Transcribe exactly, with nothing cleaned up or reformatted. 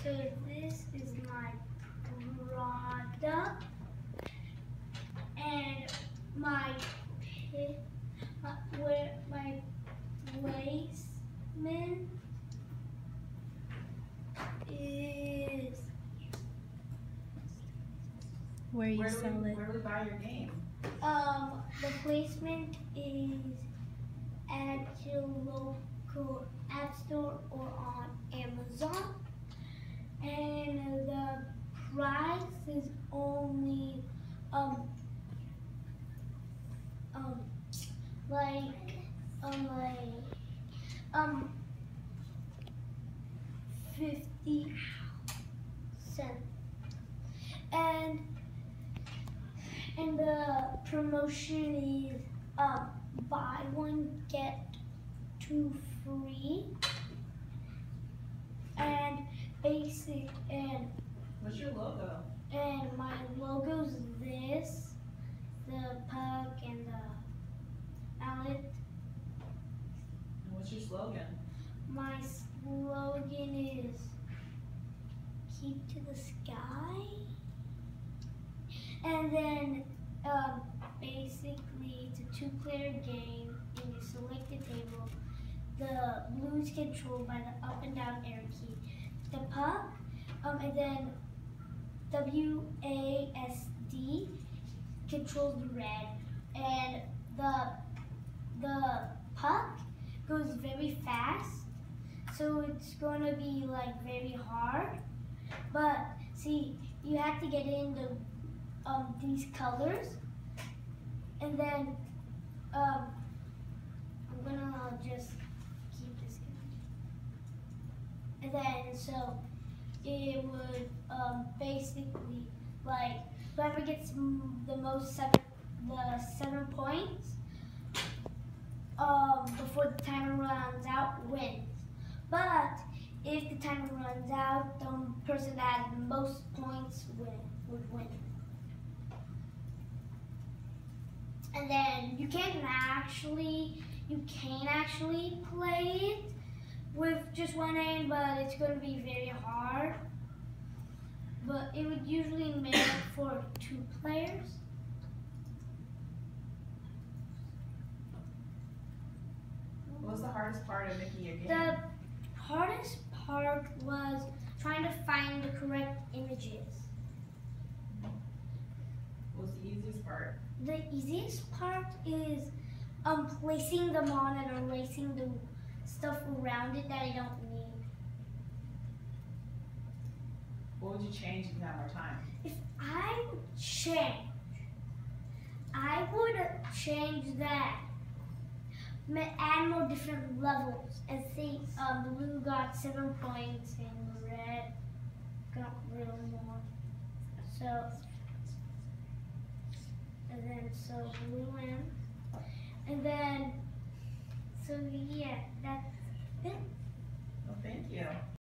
So this is my product, and my my, where my placement is where you where sell we, it. Where do we buy your game? um the placement is at your local app store or on Amazon, and the price is only um um like um like um fifty cents, and and the promotion is um buy one get two free, and basic and What's your logo? and my logo's this, the puck and the mallet. And what's your slogan? My slogan is keep to the sky. And then um, basically it's a two-player game, and you select the table. The blue is controlled by the up and down arrow key. The puck, um, and then W A S D controls the red, and the the puck goes very fast, so it's going to be like very hard. But see, you have to get into um, these colors, and then um, I'm gonna just keep this going. And then so it would um, basically like whoever gets m- the most seven, the seven points um, before the timer runs out wins. But if the timer runs out, the person that has the most points win, would win. And then you can actually you can actually play it with just one hand, but it's going to be very hard. But it would usually make for two players. What was the hardest part of making your game? The hardest part was trying to find the correct images. What was the easiest part? The easiest part is um, placing them on and erasing the stuff around it that I don't need. What would you change if you had more time? If I would change, I would change that. Ma- Add more different levels, and see um, blue got seven points and red got a little more. So, and then so blue wins, and then so yeah, that's it. Well, thank you.